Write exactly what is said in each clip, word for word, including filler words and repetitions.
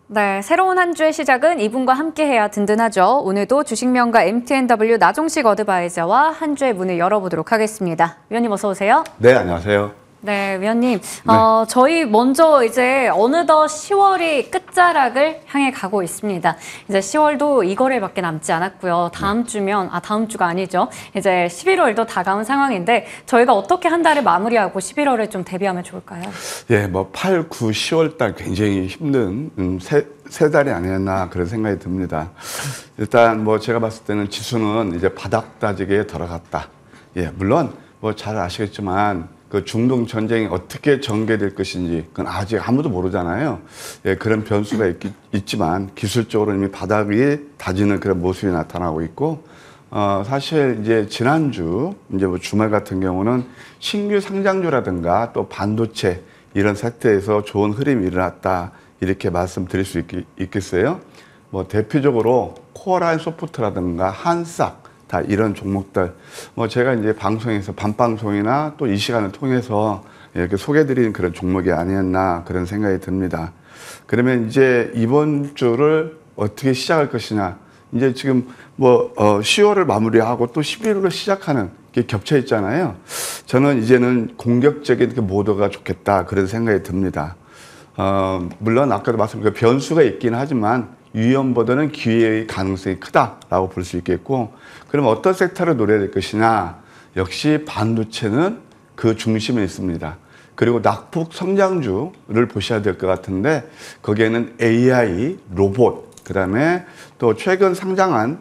네, 새로운 한 주의 시작은 이분과 함께해야 든든하죠. 오늘도 주식명가 엠티엔더블유 나종식 어드바이저와 한 주의 문을 열어보도록 하겠습니다. 위원님 어서 오세요. 네, 안녕하세요. 네, 위원님. 네. 어, 저희 먼저 이제 어느덧 시월이 끝자락을 향해 가고 있습니다. 이제 시월도 이 거래밖에 남지 않았고요. 다음 주면, 아, 다음 주가 아니죠. 이제 십일월도 다가온 상황인데 저희가 어떻게 한 달을 마무리하고 십일월을 좀 대비하면 좋을까요? 예, 뭐 팔, 구, 시월 달 굉장히 힘든 음, 세, 세 달이 아니었나 그런 생각이 듭니다. 일단 뭐 제가 봤을 때는 지수는 이제 바닥 다지기에 들어갔다. 예, 물론 뭐 잘 아시겠지만 그 중동 전쟁이 어떻게 전개될 것인지 그건 아직 아무도 모르잖아요. 예, 그런 변수가 있, 있지만 기술적으로 이미 바닥이 다지는 그런 모습이 나타나고 있고, 어, 사실 이제 지난주 이제 뭐 주말 같은 경우는 신규 상장주라든가 또 반도체 이런 섹터에서 좋은 흐름이 일어났다 이렇게 말씀드릴 수 있, 있겠어요. 뭐 대표적으로 코어라인 소프트라든가 한싹 다 이런 종목들, 뭐 제가 이제 방송에서 밤방송이나 또 이 시간을 통해서 이렇게 소개드리는 그런 종목이 아니었나 그런 생각이 듭니다. 그러면 이제 이번 주를 어떻게 시작할 것이냐. 이제 지금 뭐 어 시월을 마무리하고 또 십일월을 시작하는 게 겹쳐 있잖아요. 저는 이제는 공격적인 그 모드가 좋겠다 그런 생각이 듭니다. 어 물론 아까도 말씀드린 변수가 있긴 하지만 위험보다는 기회의 가능성이 크다라고 볼 수 있겠고, 그럼 어떤 섹터를 노려야 될 것이냐. 역시 반도체는 그 중심에 있습니다. 그리고 낙폭 성장주를 보셔야 될 것 같은데 거기에는 에이아이, 로봇, 그 다음에 또 최근 상장한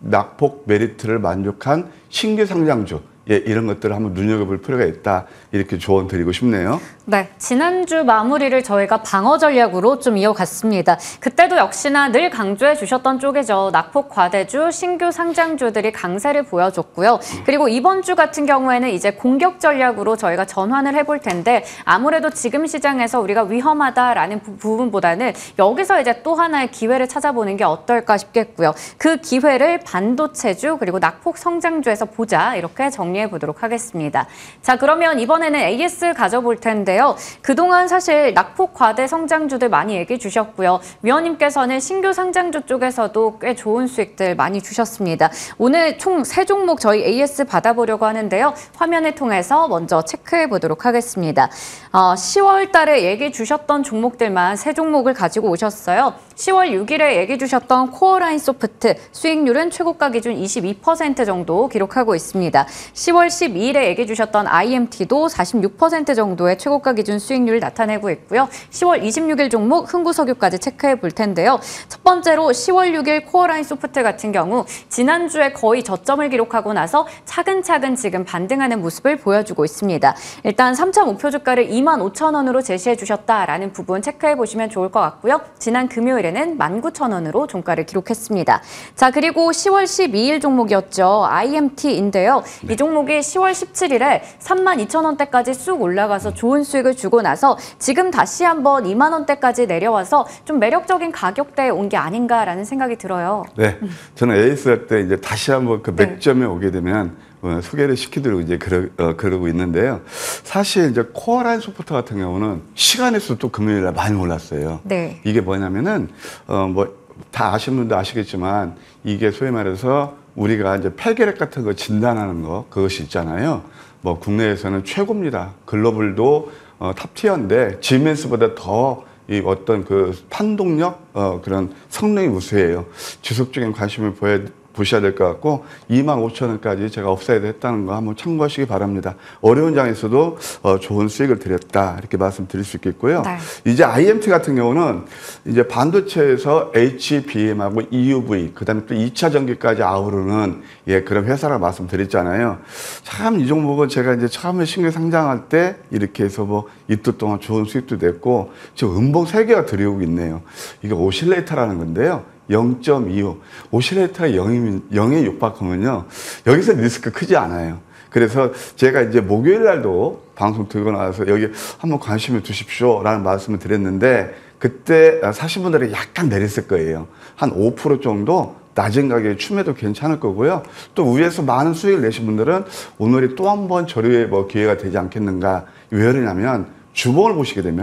낙폭 메리트를 만족한 신규 상장주, 예, 이런 것들을 한번 눈여겨볼 필요가 있다. 이렇게 조언 드리고 싶네요. 네, 지난주 마무리를 저희가 방어 전략으로 좀 이어갔습니다. 그때도 역시나 늘 강조해 주셨던 쪽이죠. 낙폭 과대주, 신규 상장주들이 강세를 보여줬고요. 그리고 이번 주 같은 경우에는 이제 공격 전략으로 저희가 전환을 해볼 텐데 아무래도 지금 시장에서 우리가 위험하다라는 부, 부분보다는 여기서 이제 또 하나의 기회를 찾아보는 게 어떨까 싶겠고요. 그 기회를 반도체주 그리고 낙폭 성장주에서 보자 이렇게 정리해 보도록 하겠습니다. 자, 그러면 이번에는 에이에스 가져볼 텐데 그동안 사실 낙폭 과대 성장주들 많이 얘기해 주셨고요. 위원님께서는 신규 상장주 쪽에서도 꽤 좋은 수익들 많이 주셨습니다. 오늘 총 세 종목 저희 에이에스 받아보려고 하는데요. 화면을 통해서 먼저 체크해 보도록 하겠습니다. 어, 시월 달에 얘기해 주셨던 종목들만 세 종목을 가지고 오셨어요. 시월 육일에 얘기해 주셨던 코어라인 소프트 수익률은 최고가 기준 이십이 퍼센트 정도 기록하고 있습니다. 시월 십이일에 얘기해 주셨던 아이엠티도 사십육 퍼센트 정도의 최고 가 기준 수익률을 나타내고 있고요. 시월 이십육일 종목 흥구석유까지 체크해 볼 텐데요. 첫 번째로 시월 육일 코어라인 소프트 같은 경우 지난주에 거의 저점을 기록하고 나서 차근차근 지금 반등하는 모습을 보여주고 있습니다. 일단 삼 차 목표 주가를 이만 오천 원으로 제시해 주셨다라는 부분 체크해 보시면 좋을 것 같고요. 지난 금요일에는 만 구천 원으로 종가를 기록했습니다. 자, 그리고 시월 십이일 종목이었죠. 아이엠티인데요. 이 종목이 시월 십칠일에 삼만 이천 원대까지 쑥 올라가서 좋은 수익을 주고 나서 지금 다시 한번 이만 원대까지 내려와서 좀 매력적인 가격대에 온 게 아닌가라는 생각이 들어요. 네, 저는 에이에스 할 때 이제 다시 한번 그 맥점에 네. 오게 되면 어, 소개를 시키도록 이제 그러, 어, 그러고 있는데요. 사실 이제 코어라인 소프트 같은 경우는 시간에서 또 금요일에 많이 올랐어요. 네. 이게 뭐냐면은 어, 뭐 다 아시는 분도 아시겠지만 이게 소위 말해서 우리가 이제 폐결핵 같은 거 진단하는 거 그것이 있잖아요. 뭐 국내에서는 최고입니다. 글로벌도 어, 탑티어인데 지멘스보다 더 이 어떤 그 판독력 어, 그런 성능이 우수해요. 지속적인 관심을 보여. 보셔야 될 것 같고 이만 오천 원까지 제가 업사이드 했다는 거 한번 참고하시기 바랍니다. 어려운 장에서도 어, 좋은 수익을 드렸다 이렇게 말씀드릴 수 있겠고요. 네. 이제 아이엠티 같은 경우는 이제 반도체에서 에이치비엠하고 이유브이 그다음에 또 이 차 전기까지 아우르는 예 그런 회사라 말씀드렸잖아요. 참 이 종목은 제가 이제 처음에 신규 상장할 때 이렇게 해서 뭐 이틀 동안 좋은 수익도 냈고 지금 음봉 세 개가 들어오고 있네요. 이게 오실레이터라는 건데요. 영 점 이오. 오실레이터가 영에 육박하면요. 여기서 리스크 크지 않아요. 그래서 제가 이제 목요일 날도 방송 들고 나와서 여기 한번 관심을 두십시오 라는 말씀을 드렸는데 그때 사신 분들이 약간 내렸을 거예요. 한 오 퍼센트 정도 낮은 가격에 추매도 괜찮을 거고요. 또 위에서 많은 수익을 내신 분들은 오늘이 또 한 번 저렴의 뭐 기회가 되지 않겠는가. 왜 그러냐면 주봉을 보시게 되면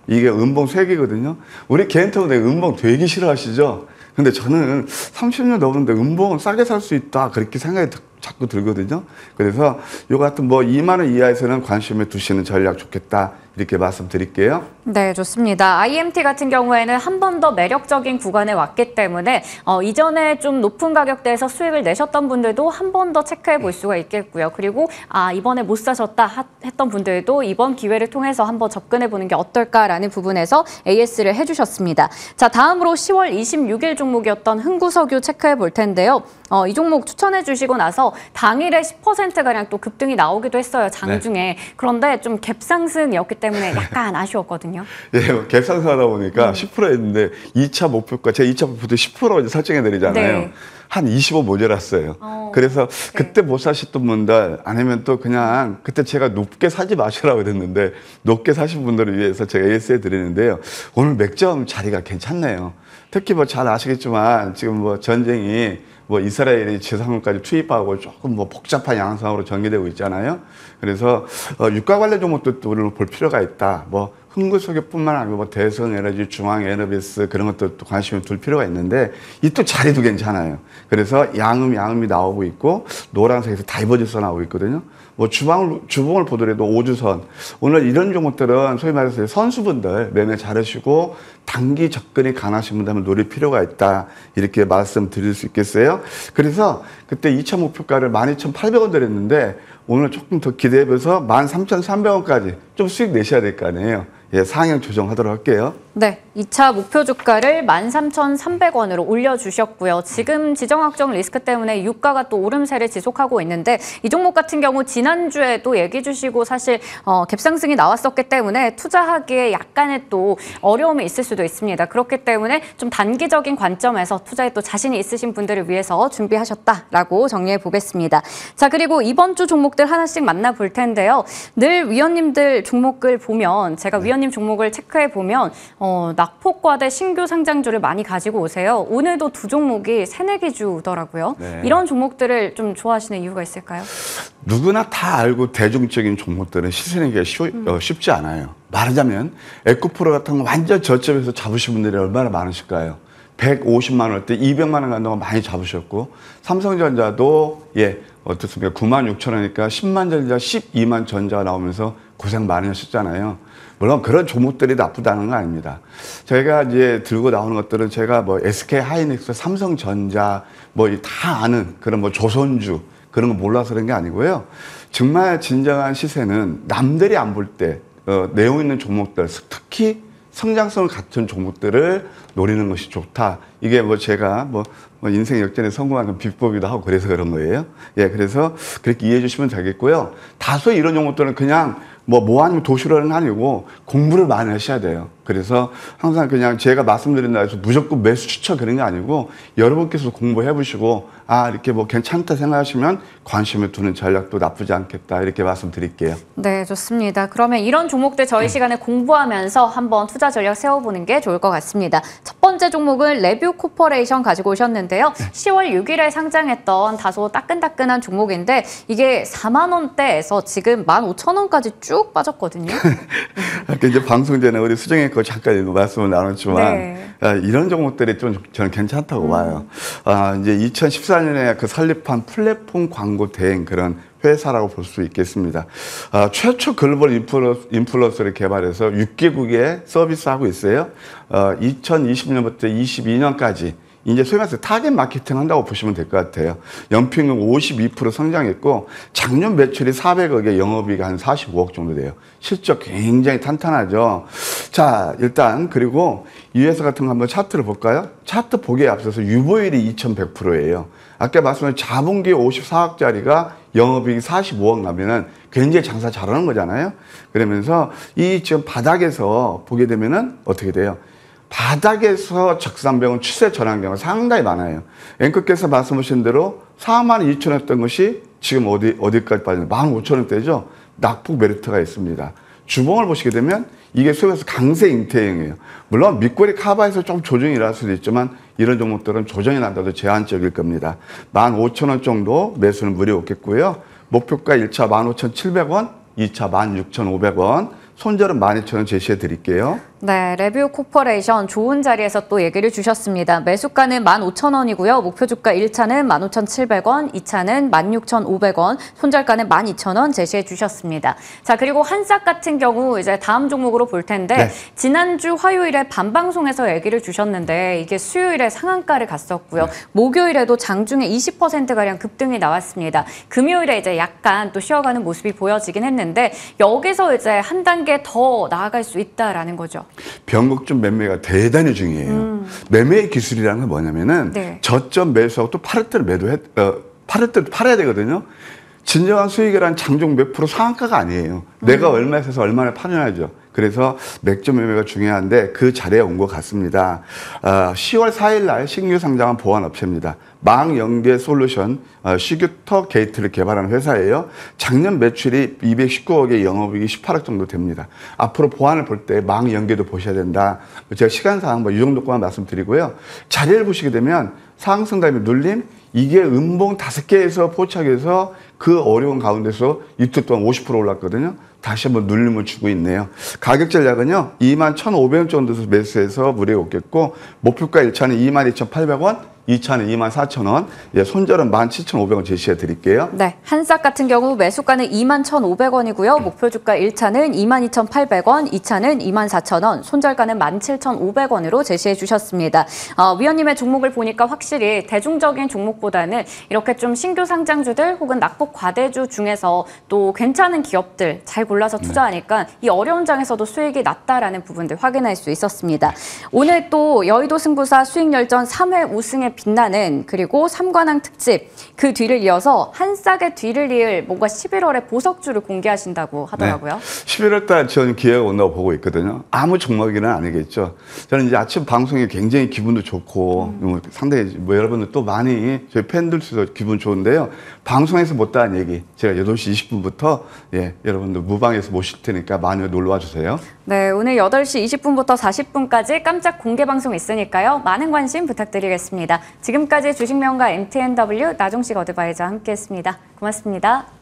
이게 음봉 세 개거든요. 우리 개인적으로 음봉 되게 싫어하시죠? 근데 저는 삼십 년 넘었는데 음봉은 싸게 살 수 있다. 그렇게 생각이 자꾸 들거든요. 그래서 요 같은 뭐 이만 원 이하에서는 관심을 두시는 전략 좋겠다. 이렇게 말씀드릴게요. 네, 좋습니다. 아이엠티 같은 경우에는 한 번 더 매력적인 구간에 왔기 때문에 어, 이전에 좀 높은 가격대에서 수익을 내셨던 분들도 한 번 더 체크해 볼 수가 있겠고요. 그리고 아 이번에 못 사셨다 하, 했던 분들도 이번 기회를 통해서 한번 접근해 보는 게 어떨까라는 부분에서 에이에스를 해주셨습니다. 자, 다음으로 시월 이십육일 종목이었던 흥구석유 체크해 볼 텐데요. 어, 이 종목 추천해 주시고 나서 당일에 십 퍼센트가량 또 급등이 나오기도 했어요. 장중에. 네. 그런데 좀 갭상승이었기 때문에 약간 아쉬웠거든요. 예, 뭐 갭상승하다 보니까 음. 십 퍼센트 했는데 이 차 목표가 제가 이 차 목표도 십 퍼센트 설정해 드리잖아요. 네. 한 이십오 모자랐어요. 어, 그래서 네. 그때 못 사셨던 분들 아니면 또 그냥 그때 제가 높게 사지 마시라고 그랬는데 높게 사신 분들을 위해서 제가 에이에스 해드리는데요. 오늘 맥점 자리가 괜찮네요. 특히 뭐 잘 아시겠지만 지금 뭐 전쟁이 뭐 이스라엘이 지상군까지 투입하고 조금 뭐 복잡한 양상으로 전개되고 있잖아요. 그래서 어, 유가 관련 종목도 우리는 볼 필요가 있다. 뭐 흥구석유뿐만 아니고 뭐 대성에너지, 중앙에너비스 그런 것도 또 관심을 둘 필요가 있는데 이 또 자리도 괜찮아요. 그래서 양음, 양음이 나오고 있고 노란색에서 다이버전스 나오고 있거든요. 뭐 주방을, 주봉을 보더라도 오주선. 오늘 이런 종목들은 소위 말해서 선수분들 매매 잘하시고 단기 접근이 가능하신 분들은 노릴 필요가 있다. 이렇게 말씀드릴 수 있겠어요. 그래서 그때 이 차 목표가를 만 이천팔백 원 드렸는데 오늘 조금 더 기대해봐서 만 삼천삼백 원까지 좀 수익 내셔야 될 거 아니에요. 예, 상향 조정하도록 할게요. 네, 이 차 목표 주가를 만 삼천삼백 원으로 올려주셨고요. 지금 지정학적 리스크 때문에 유가가 또 오름세를 지속하고 있는데 이 종목 같은 경우 지난주에도 얘기 주시고 사실 어, 갭상승이 나왔었기 때문에 투자하기에 약간의 또 어려움이 있을 수도 있습니다. 그렇기 때문에 좀 단기적인 관점에서 투자에 또 자신이 있으신 분들을 위해서 준비하셨다라고 정리해 보겠습니다. 자, 그리고 이번 주 종목들 하나씩 만나볼 텐데요. 늘 위원님들 종목을 보면 제가 위원님 종목을 체크해 보면 어, 낙폭과대 신규 상장주를 많이 가지고 오세요. 오늘도 두 종목이 새내기 주더라고요. 네. 이런 종목들을 좀 좋아하시는 이유가 있을까요? 누구나 다 알고 대중적인 종목들은 시세내기가 쉬, 음. 어, 쉽지 않아요. 말하자면 에코프로 같은 거 완전 저점에서 잡으신 분들이 얼마나 많으실까요? 백오십만 원대 이백만 원 간다고 많이 잡으셨고 삼성전자도 예 어떻습니까? 구만 육천 원이니까 십만 전자, 십이만 전자 나오면서 고생 많이 하셨잖아요. 물론 그런 종목들이 나쁘다는 건 아닙니다. 저희가 이제 들고 나오는 것들은 제가 뭐 에스케이 하이닉스, 삼성전자 뭐 다 아는 그런 뭐 조선주 그런 거 몰라서 그런 게 아니고요. 정말 진정한 시세는 남들이 안 볼 때 어, 내용 있는 종목들, 특히 성장성을 갖춘 종목들을 노리는 것이 좋다. 이게 뭐 제가 뭐, 뭐 인생 역전에 성공하는 비법이기도 하고 그래서 그런 거예요. 예, 그래서 그렇게 이해해 주시면 되겠고요. 다소 이런 종목들은 그냥 뭐, 뭐 아니면 도시락은 아니고 공부를 많이 하셔야 돼요. 그래서 항상 그냥 제가 말씀드린다 해서 무조건 매수 추천 그런 게 아니고 여러분께서 공부해 보시고 아, 이렇게 뭐 괜찮다 생각하시면 관심을 두는 전략도 나쁘지 않겠다. 이렇게 말씀드릴게요. 네, 좋습니다. 그러면 이런 종목들 저희 음. 시간에 공부하면서 한번 투자 전략 세워보는 게 좋을 것 같습니다. 첫 번째 종목은 레뷰 코퍼레이션 가지고 오셨는데요. 시월 육일에 상장했던 다소 따끈따끈한 종목인데 이게 사만 원대에서 지금 만 오천 원까지 쭉 빠졌거든요. 아까 이제 방송 전에 우리 수정의 거 잠깐 말씀을 나눴지만 네. 아, 이런 종목들이 좀 저는 괜찮다고 음. 봐요. 아, 이제 이천십사 년에 그 설립한 플랫폼 광고 대행 그런 회사라고 볼 수 있겠습니다. 아, 최초 글로벌 인플루, 인플루언서를 개발해서 육 개국에 서비스하고 있어요. 어, 이천이십 년부터 이십이 년까지 이제 소위 말해서 타겟 마케팅 한다고 보시면 될 것 같아요. 연평균 오십이 퍼센트 성장했고 작년 매출이 사백억에 영업이익이 한 사십오억 정도 돼요. 실적 굉장히 탄탄하죠. 자, 일단 그리고 이 회사 같은 거 한번 차트를 볼까요? 차트 보기에 앞서서 유보율이 이천백 퍼센트예요. 아까 말씀드린 자본기 오십사억짜리가 영업이익이 사십오억 나면은 굉장히 장사 잘하는 거잖아요. 그러면서 이 지금 바닥에서 보게 되면은 어떻게 돼요? 바닥에서 적산병은 추세 전환 경우가 상당히 많아요. 앵커께서 말씀하신 대로 사만 이천 원이었던 것이 지금 어디, 어디까지 빠졌나요? 만 오천 원대죠? 낙폭 메리트가 있습니다. 주봉을 보시게 되면 이게 소위해서 강세 잉태형이에요. 물론 밑꼬리 카바에서 좀 조정이 일어날 수도 있지만 이런 종목들은 조정이 난다도 제한적일 겁니다. 만 오천 원 정도 매수는 무리 없겠고요. 목표가 일 차 만 오천칠백 원, 이 차 만 육천오백 원, 손절은 만 이천 원 제시해 드릴게요. 네, 레뷰 코퍼레이션 좋은 자리에서 또 얘기를 주셨습니다. 매수가는 만 오천 원이고요. 목표 주가 일 차는 만 오천칠백 원, 이 차는 만 육천오백 원, 손절가는 만 이천 원 제시해 주셨습니다. 자, 그리고 한싹 같은 경우 이제 다음 종목으로 볼 텐데 네. 지난주 화요일에 반방송에서 얘기를 주셨는데 이게 수요일에 상한가를 갔었고요. 네. 목요일에도 장중에 이십 퍼센트가량 급등이 나왔습니다. 금요일에 이제 약간 또 쉬어가는 모습이 보여지긴 했는데 여기서 이제 한 단계 더 나아갈 수 있다라는 거죠. 변곡점 매매가 대단히 중요해요. 음. 매매의 기술이라는 건 뭐냐면은 네. 저점 매수하고 또 팔을 때를 매도해, 어, 팔을 때를 팔아야 되거든요. 진정한 수익이란 장중 몇 프로 상한가가 아니에요. 음. 내가 얼마에 사서 얼마나 파냐죠. 그래서 맥점 매매가 중요한데 그 자리에 온 것 같습니다. 어, 시월 사일 날 신규 상장한 보안업체입니다. 망연계 솔루션 어, 시규터 게이트를 개발하는 회사예요. 작년 매출이 이백십구억에 영업이익이 십팔억 정도 됩니다. 앞으로 보안을 볼 때 망연계도 보셔야 된다. 제가 시간상 뭐 이 정도까만 말씀드리고요. 자리를 보시게 되면 상승 다음에 눌림, 이게 음봉 다섯 개에서 포착해서 그 어려운 가운데서 이틀 동안 오십 퍼센트 올랐거든요. 다시 한번 눌림을 주고 있네요. 가격 전략은요, 이만 천오백 원 정도에서 매수해서 무리에 오겠고, 목표가 일 차는 이만 이천팔백 원, 이 차는 이만 사천 원, 예, 손절은 만 칠천오백 원 제시해 드릴게요. 네, 한싹 같은 경우 매수가는 이만 천오백 원이고요. 목표 주가 일 차는 이만 이천팔백 원, 이 차는 이만 사천 원, 손절가는 만 칠천오백 원으로 제시해 주셨습니다. 어, 위원님의 종목을 보니까 확실히 대중적인 종목보다는 이렇게 좀 신규 상장주들 혹은 낙폭 과대주 중에서 또 괜찮은 기업들 잘 골라서 투자하니까 네. 이 어려운 장에서도 수익이 낮다라는 부분들 확인할 수 있었습니다. 오늘 또 여의도 승부사 수익열전 삼 회 우승에 빛나는 그리고 삼관왕 특집 그 뒤를 이어서 한싹의 뒤를 이을 뭔가 십일월에 보석주를 공개하신다고 하더라고요. 네. 십일월 달 저는 기회가 온다고 보고 있거든요. 아무 종목이는 아니겠죠. 저는 이제 아침 방송이 굉장히 기분도 좋고 음. 상당히 뭐 여러분들 또 많이 저희 팬들도 기분 좋은데요. 방송에서 못다한 얘기 제가 여덟 시 이십 분부터 예, 여러분들 무방에서 모실 테니까 많이 놀러 와 주세요. 네, 오늘 여덟 시 이십 분부터 사십 분까지 깜짝 공개 방송 있으니까요. 많은 관심 부탁드리겠습니다. 지금까지 주식명가 엠티엔더블유 나종식 어드바이저와 함께했습니다. 고맙습니다.